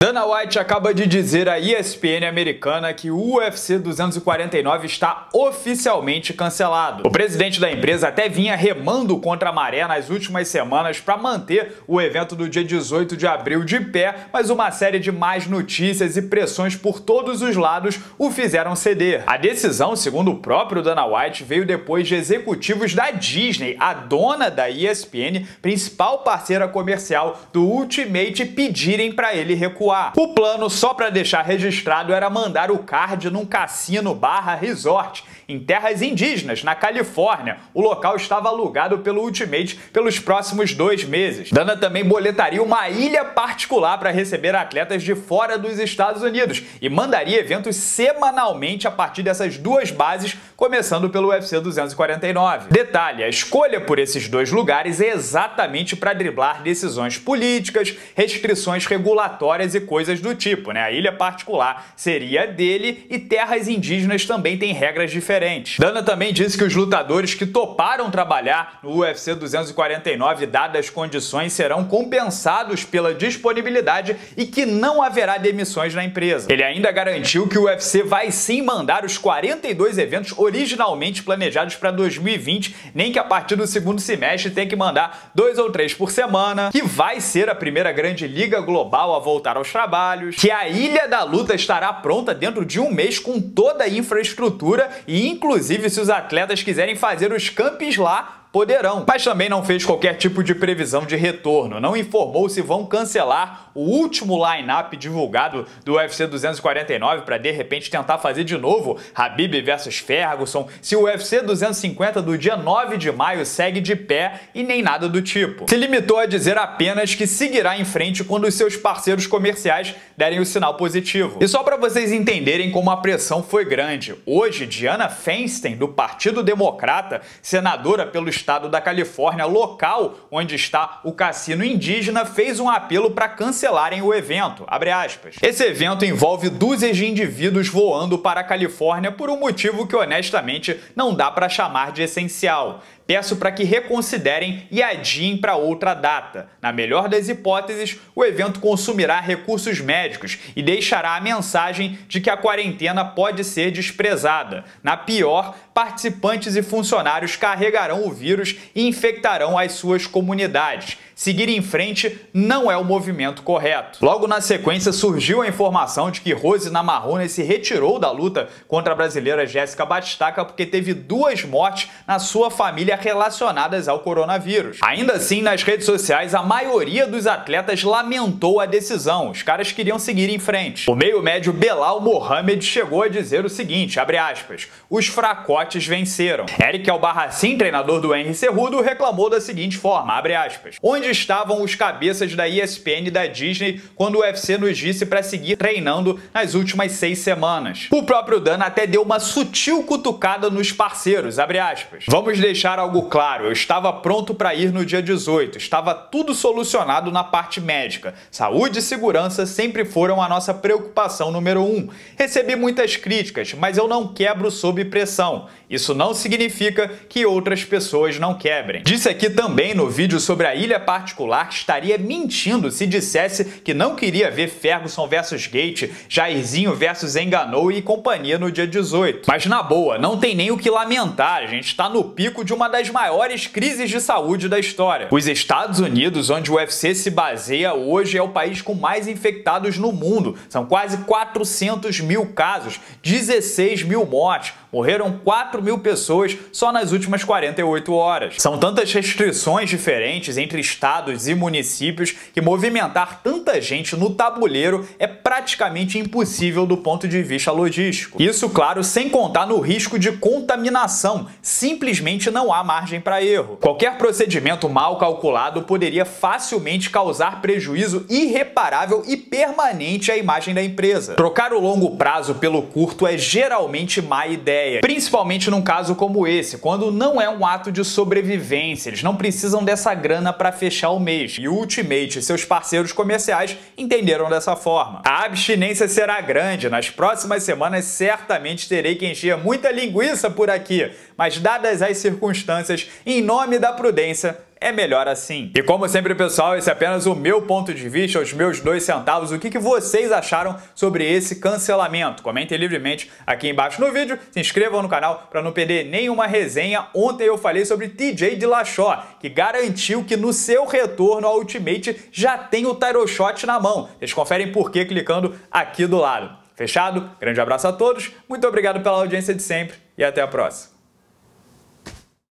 Dana White acaba de dizer à ESPN americana que o UFC 249 está oficialmente cancelado. O presidente da empresa até vinha remando contra a maré nas últimas semanas para manter o evento do dia 18 de abril de pé, mas uma série de más notícias e pressões por todos os lados o fizeram ceder. A decisão, segundo o próprio Dana White, veio depois de executivos da Disney, a dona da ESPN, principal parceira comercial do Ultimate, pedirem para ele recuar. O plano, só para deixar registrado, era mandar o card num cassino/resort em terras indígenas, na Califórnia. O local estava alugado pelo Ultimate pelos próximos 2 meses. Dana também boletaria uma ilha particular para receber atletas de fora dos Estados Unidos e mandaria eventos semanalmente a partir dessas 2 bases, começando pelo UFC 249. Detalhe, a escolha por esses 2 lugares é exatamente para driblar decisões políticas, restrições regulatórias e coisas do tipo, né? A ilha particular seria dele e terras indígenas também têm regras diferentes. Dana também disse que os lutadores que toparam trabalhar no UFC 249, dadas as condições, serão compensados pela disponibilidade e que não haverá demissões na empresa. Ele ainda garantiu que o UFC vai sim mandar os 42 eventos originalmente planejados para 2020, nem que a partir do segundo semestre tem que mandar 2 ou 3 por semana, que vai ser a primeira grande liga global a voltar aos trabalhos, que a Ilha da Luta estará pronta dentro de 1 mês com toda a infraestrutura e inclusive se os atletas quiserem fazer os campos lá, poderão, mas também não fez qualquer tipo de previsão de retorno, não informou se vão cancelar o último line-up divulgado do UFC 249 para de repente tentar fazer de novo Khabib versus Ferguson, se o UFC 250 do dia 9 de maio segue de pé e nem nada do tipo. Se limitou a dizer apenas que seguirá em frente quando os seus parceiros comerciais derem o sinal positivo. E só para vocês entenderem como a pressão foi grande, hoje Dianna Feinstein, do Partido Democrata, senadora pelo estado da Califórnia, local onde está o cassino indígena, fez um apelo para cancelarem o evento. Abre aspas. Esse evento envolve dúzias de indivíduos voando para a Califórnia por um motivo que honestamente não dá para chamar de essencial. Peço para que reconsiderem e adiem para outra data. Na melhor das hipóteses, o evento consumirá recursos médicos e deixará a mensagem de que a quarentena pode ser desprezada. Na pior, participantes e funcionários carregarão o vírus e infectarão as suas comunidades. Seguir em frente não é o movimento correto. Logo na sequência surgiu a informação de que Rose Namajunas se retirou da luta contra a brasileira Jéssica Batistaca porque teve 2 mortes na sua família relacionadas ao coronavírus. Ainda assim, nas redes sociais, a maioria dos atletas lamentou a decisão. Os caras queriam seguir em frente. O meio médio Belal Mohamed chegou a dizer o seguinte, abre aspas, os fracotes venceram. Eric Albarracin, treinador do Henry Cejudo, reclamou da seguinte forma, abre aspas, onde estavam os cabeças da ESPN e da Disney quando o UFC nos disse para seguir treinando nas últimas 6 semanas. O próprio Dana até deu uma sutil cutucada nos parceiros, abre aspas. Vamos deixar algo claro, eu estava pronto para ir no dia 18, estava tudo solucionado na parte médica. Saúde e segurança sempre foram a nossa preocupação número 1. Recebi muitas críticas, mas eu não quebro sob pressão. Isso não significa que outras pessoas não quebrem. Disse aqui também no vídeo sobre a ilha particular que estaria mentindo se dissesse que não queria ver Ferguson versus Gate, Jairzinho versus Ngannou e companhia no dia 18. Mas na boa, não tem nem o que lamentar, a gente está no pico de uma das maiores crises de saúde da história. Os Estados Unidos, onde o UFC se baseia hoje, é o país com mais infectados no mundo. São quase 400 mil casos, 16 mil mortes. Morreram 4 mil pessoas só nas últimas 48 horas. São tantas restrições diferentes entre estados e municípios que movimentar tanta gente no tabuleiro é praticamente impossível do ponto de vista logístico. Isso, claro, sem contar no risco de contaminação. Simplesmente não há margem para erro. Qualquer procedimento mal calculado poderia facilmente causar prejuízo irreparável e permanente à imagem da empresa. Trocar o longo prazo pelo curto é geralmente má ideia. Principalmente num caso como esse, quando não é um ato de sobrevivência, eles não precisam dessa grana para fechar o mês. E o Ultimate e seus parceiros comerciais entenderam dessa forma. A abstinência será grande, nas próximas semanas certamente terei que encher muita linguiça por aqui, mas dadas as circunstâncias, em nome da prudência, é melhor assim. E como sempre, pessoal, esse é apenas o meu ponto de vista, os meus 2 centavos. O que vocês acharam sobre esse cancelamento? Comentem livremente aqui embaixo no vídeo, se inscrevam no canal para não perder nenhuma resenha. Ontem eu falei sobre TJ Dillashaw, que garantiu que no seu retorno ao Ultimate já tem o title shot na mão. Vocês conferem por quê clicando aqui do lado. Fechado? Grande abraço a todos, muito obrigado pela audiência de sempre e até a próxima.